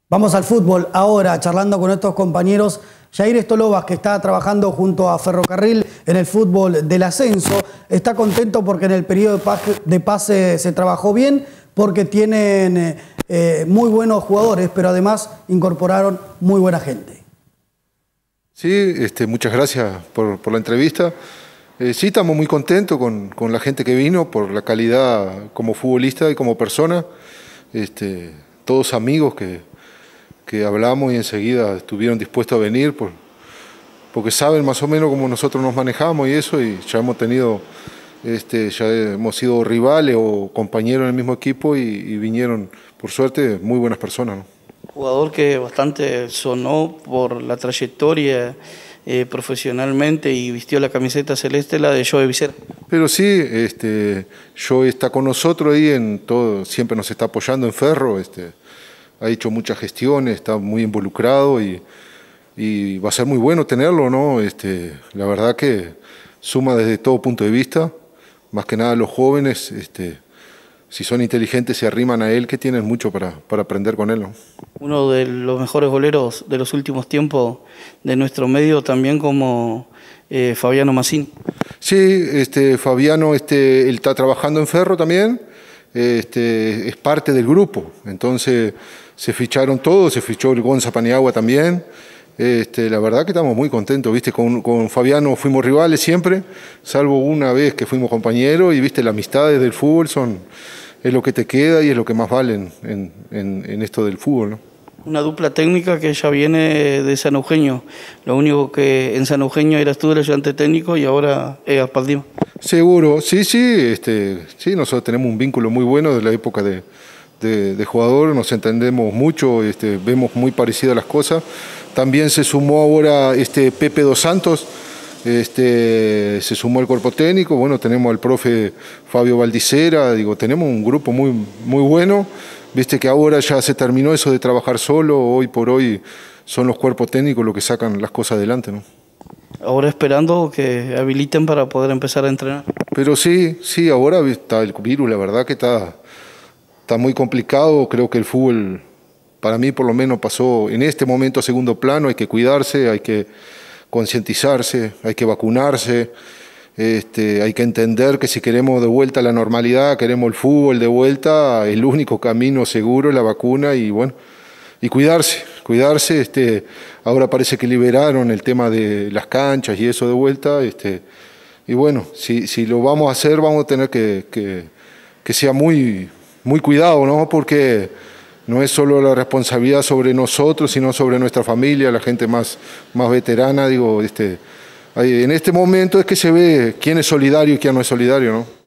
Vamos al fútbol ahora, charlando con estos compañeros. Jair Stolovas, que está trabajando junto a Ferrocarril en el fútbol del ascenso, está contento porque en el periodo de pase se trabajó bien, porque tienen muy buenos jugadores, pero además incorporaron muy buena gente. Sí, muchas gracias por la entrevista. Sí, estamos muy contentos con la gente que vino, por la calidad como futbolista y como persona. Todos amigos que hablamos y enseguida estuvieron dispuestos a venir porque saben más o menos cómo nosotros nos manejamos y eso, y ya hemos tenido, ya hemos sido rivales o compañeros en el mismo equipo y vinieron, por suerte, muy buenas personas, ¿no? Jugador que bastante sonó por la trayectoria profesionalmente y vistió la camiseta celeste, la de Joe Vicera. Pero sí, Joe está con nosotros ahí en todo, siempre nos está apoyando en Ferro, ha hecho muchas gestiones, está muy involucrado y va a ser muy bueno tenerlo, ¿no? La verdad que suma desde todo punto de vista, más que nada los jóvenes, si son inteligentes se arriman a él, que tienen mucho para aprender con él, ¿no? Uno de los mejores goleros de los últimos tiempos de nuestro medio, también como Fabiano Massini. Sí, Fabiano él está trabajando en Ferro también, es parte del grupo, entonces se ficharon todos, se fichó el Gonza Paniagua también. La verdad que estamos muy contentos, ¿viste? Con Fabiano fuimos rivales siempre, salvo una vez que fuimos compañeros, y viste, las amistades del fútbol es lo que te queda y es lo que más vale en esto del fútbol, ¿no? Una dupla técnica que ya viene de San Eugenio. Lo único que en San Eugenio eras tú el ayudante técnico y ahora es Gaspaldino. Seguro, sí, sí, sí, nosotros tenemos un vínculo muy bueno de la época de jugador, nos entendemos mucho, vemos muy parecidas las cosas. También se sumó ahora Pepe Dos Santos, se sumó al cuerpo técnico. Bueno, tenemos al profe Fabio Valdicera, tenemos un grupo muy, muy bueno. Viste que ahora ya se terminó eso de trabajar solo, hoy por hoy son los cuerpos técnicos los que sacan las cosas adelante, ¿no? Ahora esperando que habiliten para poder empezar a entrenar. Pero sí, ahora está el virus, la verdad que está muy complicado. Creo que el fútbol, para mí por lo menos, pasó en este momento a segundo plano. Hay que cuidarse, hay que concientizarse, hay que vacunarse, hay que entender que si queremos de vuelta la normalidad, queremos el fútbol de vuelta, el único camino seguro es la vacuna y bueno, y cuidarse. Ahora parece que liberaron el tema de las canchas y eso de vuelta, y bueno, si lo vamos a hacer, vamos a tener que sea muy, muy cuidado, ¿no? Porque no es solo la responsabilidad sobre nosotros, sino sobre nuestra familia, la gente más veterana. En este momento es que se ve quién es solidario y quién no es solidario, ¿no?